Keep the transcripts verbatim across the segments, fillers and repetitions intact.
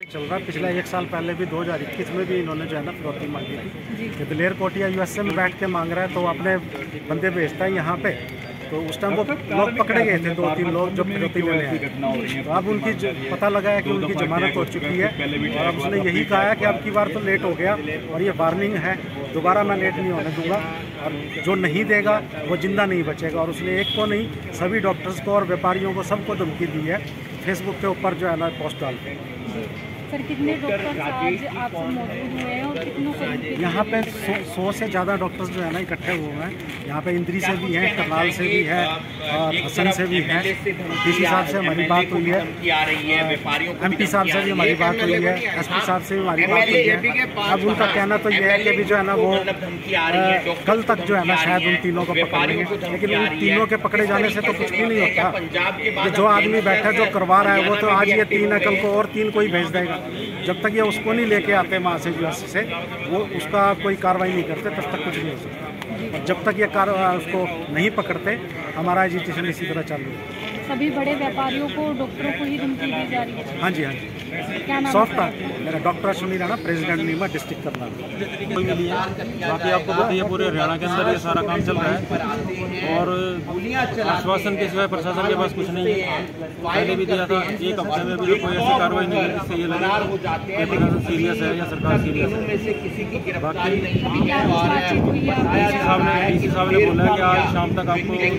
चल रहा है। पिछले एक साल पहले भी दो हज़ार इक्कीस में भी इन्होंने जो है ना फिरौती मांगी थी कि दिलेर कोटिया यूएसए में बैठ के मांग रहा है तो अपने बंदे भेजता है यहाँ पे। तो उस टाइम वो लोग पकड़े गए थे, दो तीन लोग जो फिरौती लेने आए। तो अब उनकी पता लगा है कि उनकी जमानत हो चुकी है और अब उसने यही कहा है कि अब की बार तो लेट हो गया और ये वार्निंग है, दोबारा मैं लेट नहीं होने दूंगा और जो नहीं देगा वो जिंदा नहीं बचेगा। और उसने एक को नहीं सभी डॉक्टर्स को और व्यापारियों को सबको धमकी दी है फेसबुक के ऊपर जो है ना पोस्ट डाल के। सर कितने डॉक्टर्स आज आपसे मौजूद हुए हैं और कितनों को यहाँ पे सौ, सौ से ज़्यादा डॉक्टर्स जो है ना इकट्ठे हुए हैं। यहाँ पे इंद्री से भी हैं, करनाल से भी है और हसन से भी है। डीसी साहब से हमारी बात हुई है, एमपी साहब से भी हमारी बात हुई है, एसपी साहब से भी हमारी बात हुई है। अब उनका कहना तो ये है कि अभी जो है ना वो आ, कल तक जो है ना शायद उन तीनों को पकड़ लेंगे, लेकिन उन तीनों के पकड़े जाने से तो कुछ भी नहीं होता। जो आदमी बैठा जो करवा रहा है वो तो आज ये तीन है, कल को और तीन को ही भेज देगा। जब तक ये उसको नहीं लेके आते वहाँ से यूएस से वो उसका कोई कार्रवाई नहीं करते तब तक कुछ नहीं हो सकता। और जब तक ये कार उसको नहीं पकड़ते हमारा एजुटेशन इसी तरह चालू है। सभी बड़े व्यापारियों को डॉक्टरों को ही धमकी दी जा रही है। हाँ जी हाँ जी। क्या नाम सॉफ्ट है मेरा doctor Ashwini Rana, president NIMA district Karnal. मिली है। बाकी आपको बताइए पूरे हरियाणा के अंदर ये सारा काम चल रहा है और आश्वासन के सिवाय प्रशासन के पास कुछ नहीं है। पहले भी दिया था, एक हफ्ते में भी कोई ऐसी कार्रवाई नहीं है जिससे ये लगे कि प्रशासन सीरियस है या सरकार सीरियस है। बाकी डीसी साहब ने डीसी साहब ने बोला है कि आज शाम तक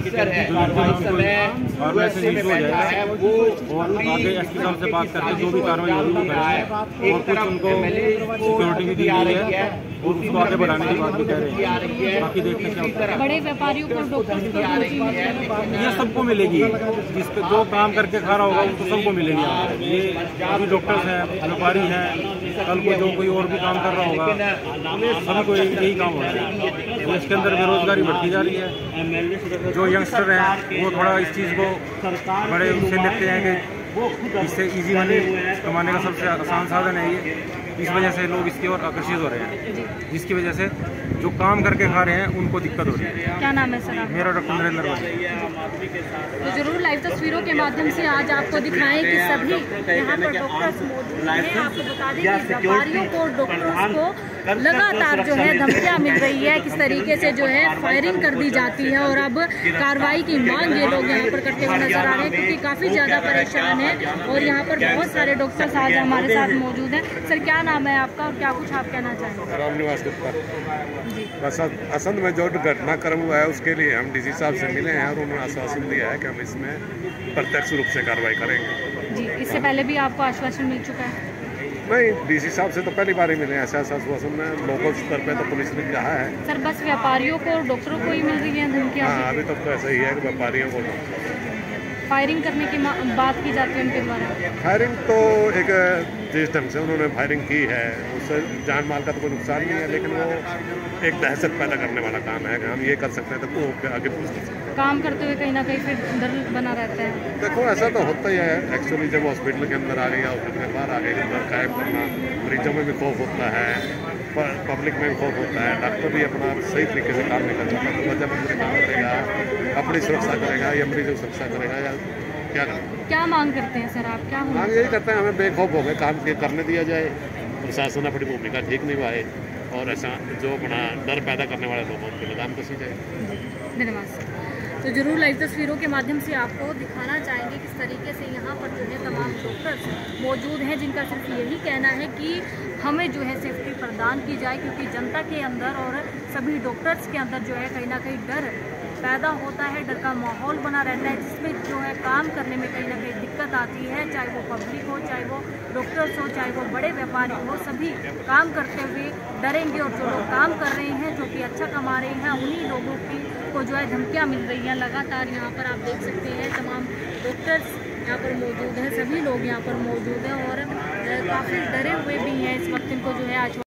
आपको और मैसेज इशू हो जाएगा और आगे एसपी साहब से बात करके जो भी कार्रवाई होगी वो करेंगे। और कुछ उनको सिक्योरिटी भी दी गई है और उसको आगे बढ़ाने की बात भी कह रहे हैं। बाकी देखते क्या होता है। बड़े व्यापारियों को डॉक्टर्स को धमकी मिल रही है। ये सबको मिलेगी, जिस पे जो काम करके खा रहा होगा उनको सबको मिलेगी। ये अभी डॉक्टर्स हैं, व्यापारी हैं, कल को जो कोई और भी काम कर रहा होगा सभी को यही काम हो रहा है। तो इसके अंदर बेरोजगारी बढ़ती जा रही है। जो यंगस्टर हैं वो थोड़ा इस चीज़ को बड़े उससे लेते हैं कि इससे इजी मनी कमाने का सबसे आसान साधन है ये। इस वजह से लोग इसकी ओर आकर्षित हो रहे हैं, जिसकी वजह से जो काम करके खा रहे हैं उनको दिक्कत हो रही है। क्या नाम है सर आपका? मेरा डॉक्टर नरेंद्र भाई। तो जरूर लाइव तस्वीरों के माध्यम से आज आपको दिखाएं कि सभी यहाँ पर डॉक्टर्स मौजूद हैं। आपको बता दें कि व्यापारियों को डॉक्टर्स को लगातार जो है धमकियाँ मिल रही है, किस तरीके से जो है फायरिंग कर दी जाती है और अब कार्रवाई की मांग ये लोग यहाँ पर करते हुए नजर आ रहे हैं क्योंकि काफ़ी ज़्यादा परेशान है। और यहाँ पर बहुत सारे डॉक्टर्स आज हमारे साथ मौजूद हैं। सर क्या नाम है आपका और क्या कुछ आप कहना चाहेंगे? रामनिवास गुप्ता। बस असंध में जो घटनाक्रम हुआ है उसके लिए हम डीसी साहब से मिले हैं और उन्होंने आश्वासन दिया है कि हम इसमें प्रत्यक्ष रूप से कार्रवाई करेंगे। जी, इससे पहले भी आपको आश्वासन मिल चुका है? नहीं, डीसी साहब से तो पहली बार ही मिले हैं। ऐसा आश्वासन में लोकल स्तर पे तो पुलिस ने कहा है। सर बस व्यापारियों को और डॉक्टरों को ही मिल रही है धमकियाँ? हाँ, अभी तक तो ऐसा ही है कि व्यापारियों को फायरिंग करने की बात की जाती है उनके द्वारा। फायरिंग तो एक जिस ढंग से उन्होंने फायरिंग की है उससे जान माल का तो कोई नुकसान नहीं है, लेकिन वो एक दहशत पैदा करने वाला काम है कि हम ये कर सकते हैं तो वो आगे पूछ सकते हैं। काम करते हुए कहीं ना कहीं फिर डर बना रहता है। देखो ऐसा तो होता ही है एक्चुअली, जब हॉस्पिटल के अंदर आ गई या हॉस्पिटल के बाहर आ गई डर कायम करना, मरीजों में भी खौफ होता है, पब्लिक में भी खौफ होता है। डॉक्टर भी अपना सही तरीके से काम नहीं कर सकता तो वजह बंद काम करेगा, अपनी सुरक्षा करेगा या मरीजों की सुरक्षा करेगा या क्या करेगा? क्या मांग करते हैं सर आप? क्या मांग यही करते हैं हमें बेखौफ हो गए काम करने दिया जाए, प्रशासन अपनी भूमिका ठीक निभाए और ऐसा जो अपना डर पैदा करने वाले लोगों को लगाम कसी जाए। धन्यवाद। तो जरूर लाइव तस्वीरों के माध्यम से आपको दिखाना चाहेंगे किस तरीके से यहाँ पर जो है तमाम डॉक्टर्स मौजूद हैं जिनका सिर्फ यही कहना है कि हमें जो है सेफ्टी प्रदान की जाए क्योंकि जनता के अंदर और सभी डॉक्टर्स के अंदर जो है कहीं ना कहीं डर पैदा होता है, डर का माहौल बना रहता है जिसमें जो है काम करने में कहीं ना कहीं दिक्कत आती है। चाहे वो पब्लिक हो, चाहे वो डॉक्टर्स हो, चाहे वो बड़े व्यापारी हो, सभी काम करते हुए डरेंगे। और जो लोग काम कर रहे हैं जो कि अच्छा कमा रहे हैं उन्हीं लोगों की को जो है धमकियाँ मिल रही हैं लगातार। यहाँ पर आप देख सकते हैं तमाम डॉक्टर्स यहाँ पर मौजूद हैं, सभी लोग यहाँ पर मौजूद हैं और काफ़ी डरे हुए भी हैं। इस वक्त इनको जो है आज